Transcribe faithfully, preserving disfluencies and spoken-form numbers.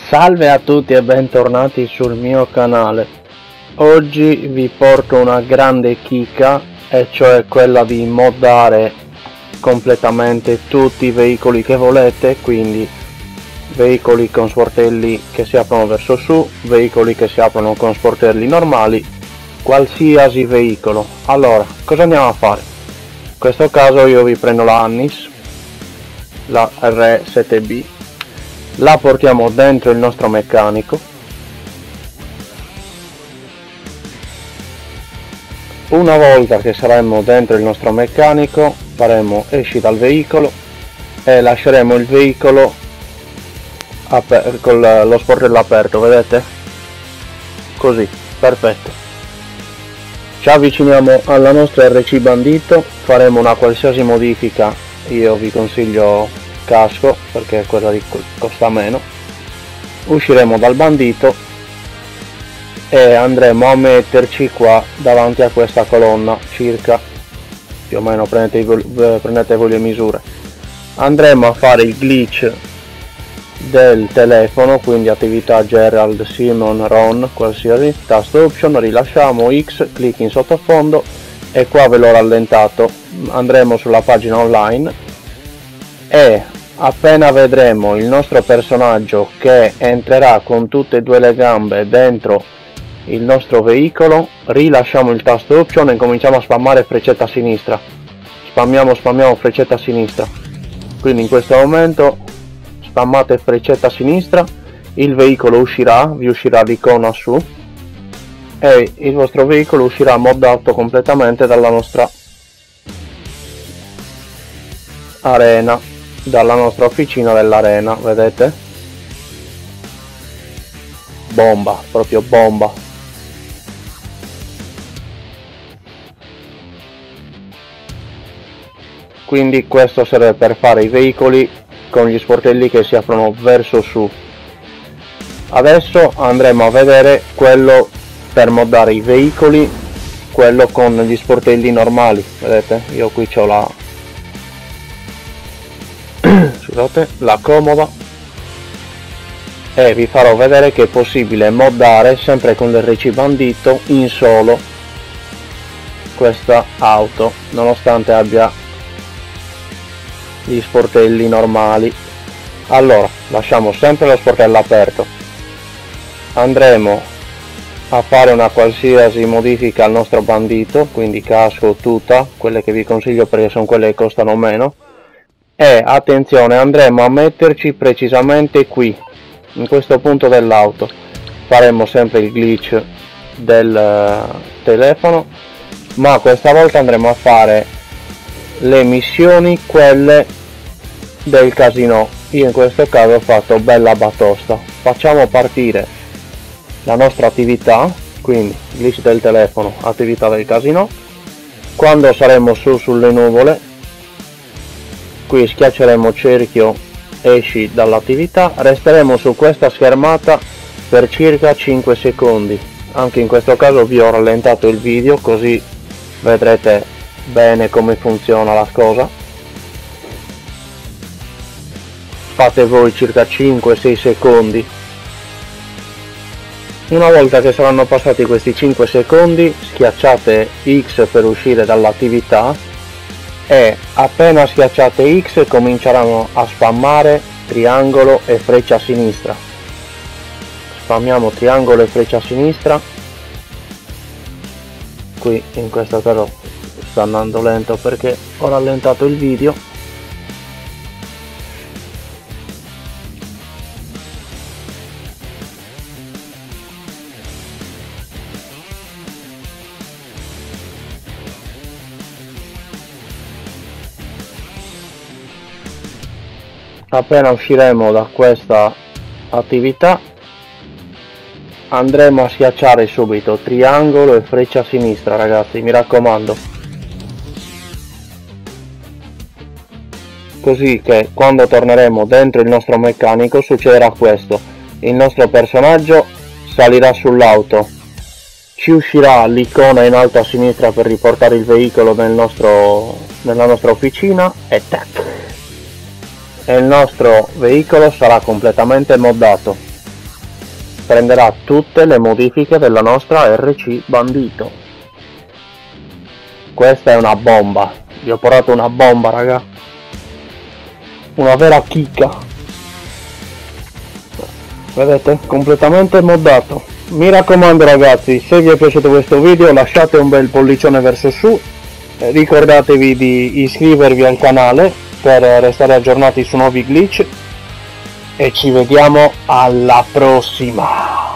Salve a tutti e bentornati sul mio canale. Oggi vi porto una grande chicca, e cioè quella di moddare completamente tutti i veicoli che volete, quindi veicoli con sportelli che si aprono verso su, veicoli che si aprono con sportelli normali, qualsiasi veicolo. Allora, cosa andiamo a fare? In questo caso io vi prendo la Annis, la R sette B, la portiamo dentro il nostro meccanico. Una volta che saremo dentro il nostro meccanico faremo esci dal veicolo e lasceremo il veicolo con lo sportello aperto, vedete? Così, perfetto. Ci avviciniamo alla nostra R C Bandito, faremo una qualsiasi modifica, io vi consiglio casco perché quella lì costa meno. Usciremo dal bandito e andremo a metterci qua davanti a questa colonna, circa più o meno, prendete, prendete voi le misure. Andremo a fare il glitch del telefono, quindi attività Gerald, Simon, Ron, qualsiasi, tasto option, rilasciamo X, clic in sottofondo e qua ve l'ho rallentato. Andremo sulla pagina online e appena vedremo il nostro personaggio che entrerà con tutte e due le gambe dentro il nostro veicolo, rilasciamo il tasto option e cominciamo a spammare freccetta a sinistra. Spammiamo, spammiamo freccetta a sinistra. Quindi in questo momento spammate freccetta a sinistra, il veicolo uscirà, vi uscirà l'icona su e il vostro veicolo uscirà moddato completamente dalla nostra arena, dalla nostra officina dell'arena, vedete? Bomba, proprio bomba. Quindi questo serve per fare i veicoli con gli sportelli che si aprono verso su. Adesso andremo a vedere quello per moddare i veicoli, quello con gli sportelli normali, vedete? Io qui c'ho la scusate, la comoda e vi farò vedere che è possibile moddare sempre con l'R C Bandito in solo questa auto, nonostante abbia gli sportelli normali. Allora, lasciamo sempre lo sportello aperto, andremo a fare una qualsiasi modifica al nostro bandito, quindi casco, tuta, quelle che vi consiglio perché sono quelle che costano meno. E attenzione, andremo a metterci precisamente qui, in questo punto dell'auto. Faremo sempre il glitch del telefono, ma questa volta andremo a fare le missioni, quelle del casino. Io in questo caso ho fatto bella batosta. Facciamo partire la nostra attività, quindi glitch del telefono, attività del casino. Quando saremo su sulle nuvole, qui schiacceremo cerchio, esci dall'attività, resteremo su questa schermata per circa cinque secondi. Anche in questo caso vi ho rallentato il video così vedrete bene come funziona la cosa. Fate voi circa cinque sei secondi. Una volta che saranno passati questi cinque secondi, schiacciate X per uscire dall'attività e appena schiacciate X cominceranno a spammare triangolo e freccia a sinistra. Spammiamo triangolo e freccia a sinistra. Qui in questo caso sta andando lento perché ho rallentato il video. Appena usciremo da questa attività andremo a schiacciare subito triangolo e freccia a sinistra, ragazzi, mi raccomando, così che quando torneremo dentro il nostro meccanico succederà questo: il nostro personaggio salirà sull'auto, ci uscirà l'icona in alto a sinistra per riportare il veicolo nel nostro, nella nostra officina e tac, e il nostro veicolo sarà completamente moddato. prenderà tutte le modifiche della nostra R C Bandito. Questa è una bomba, vi ho portato una bomba raga, una vera chicca, vedete, completamente moddato. Mi raccomando ragazzi, se vi è piaciuto questo video lasciate un bel pollicione verso su, ricordatevi di iscrivervi al canale per restare aggiornati su nuovi glitch e ci vediamo alla prossima.